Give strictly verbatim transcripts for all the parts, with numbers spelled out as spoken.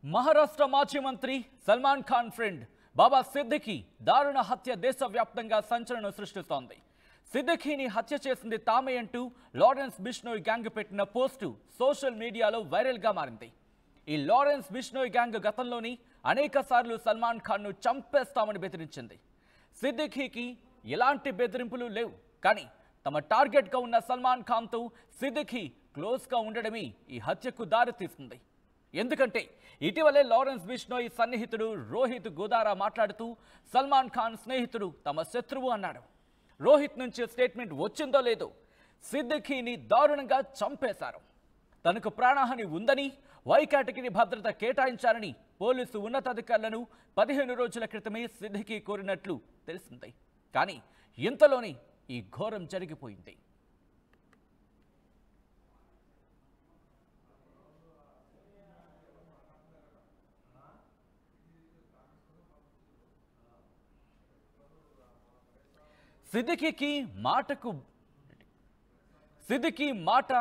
మహారాష్ట్ర మాజీ మంత్రి సల్మాన్ ఖాన్ ఫ్రెండ్ బాబా సిద్దికీ దారుణ హత్య దేశవ్యాప్తంగా సంచలనం సృష్టిస్తోంది. సిద్దికీని హత్య చేసింది తామే అంటూ లారెన్స్ బిష్నోయ్ గ్యాంగ్ పెట్టిన పోస్టు సోషల్ మీడియాలో వైరల్గా మారింది. ఈ లారెన్స్ బిష్నోయ్ గ్యాంగ్ గతంలోని అనేక సార్లు సల్మాన్ ఖాన్ను చంపేస్తామని బెదిరించింది. సిద్దికీకి ఎలాంటి బెదిరింపులు లేవు, కానీ తమ టార్గెట్గా ఉన్న సల్మాన్ ఖాన్తో సిద్దికీ క్లోజ్గా ఉండడమే ఈ హత్యకు దారితీస్తుంది. ఎందుకంటే ఇటీవలే లారెన్స్ బిష్నోయ్ సన్నిహితుడు రోహిత్ గోదారా మాట్లాడుతూ సల్మాన్ ఖాన్ స్నేహితుడు తమ శత్రువు అన్నాడు. రోహిత్ నుంచి స్టేట్మెంట్ వచ్చిందో లేదో సిద్దికీని దారుణంగా చంపేశారు. తనకు ప్రాణహాని ఉందని, వై కేటగిరీ భద్రత కేటాయించాలని పోలీసు ఉన్నతాధికారులను పదిహేను రోజుల క్రితమే సిద్దికీ కోరినట్లు తెలిసింది. కానీ ఇంతలోనే ఈ ఘోరం జరిగిపోయింది. సిద్దికీకి మాటకు సిద్దికీ మాట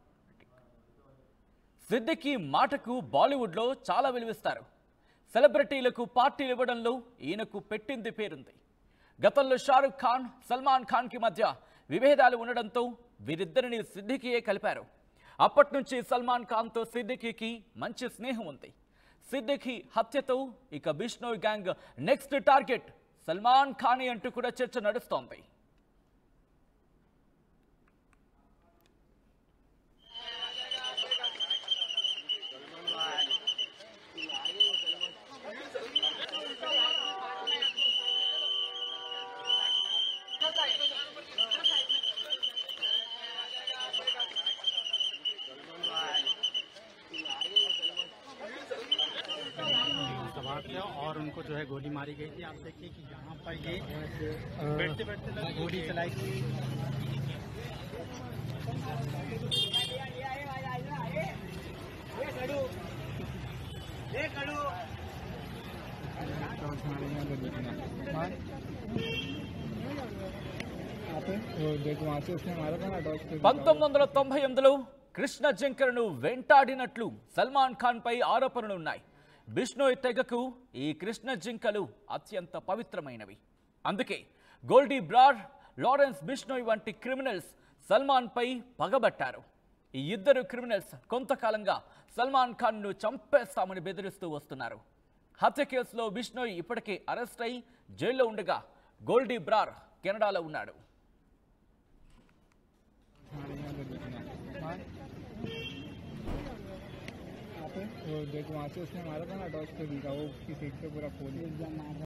సిద్దికీ మాటకు బాలీవుడ్లో చాలా విలువిస్తారు. సెలబ్రిటీలకు పార్టీలు ఇవ్వడంలో ఈయనకు పెట్టింది పేరుంది. గతంలో షారుఖ్ ఖాన్, సల్మాన్ ఖాన్కి మధ్య విభేదాలు ఉండడంతో వీరిద్దరిని సిద్దికీయే కలిపారు. అప్పటి నుంచి సల్మాన్ ఖాన్తో సిద్దికీకి మంచి స్నేహం ఉంది. సిద్దికీ హత్యతో ఇక Bishnoi gang next target Salman Khan అంటూ కూడా చర్చ నడుస్తోంది. और उनको जो है गोली मारी गई थी। आप देखिए कि यहाँ पर ये बैठते बैठते गोली चलाई थी। పంతొమ్మిది వందల తొంభై ఎనిమిదిలో కృష్ణ జింకర్ను వెంటాడినట్లు సల్మాన్ ఖాన్ పై ఆరోపణలు ఉన్నాయి. బిష్నోయ్ తెగకు ఈ కృష్ణ జింకలు అత్యంత పవిత్రమైనవి. అందుకే గోల్డీ బ్రార్, లారెన్స్ బిష్నోయ్ వంటి క్రిమినల్స్ సల్మాన్ పై పగబట్టారు. ఈ ఇద్దరు క్రిమినల్స్ కొంతకాలంగా సల్మాన్ ఖాన్ను చంపేస్తామని బెదిరిస్తూ వస్తున్నారు. హత్య కేసులో బిష్నోయ్ ఇప్పటికే అరెస్ట్ అయి జైల్లో ఉండగా గోల్డీ బ్రార్ కెనడాలో ఉన్నాడు. वो देखो वहाँ से उसने मारा था ना डॉग पे, वो उसकी सीट पे पूरा खोल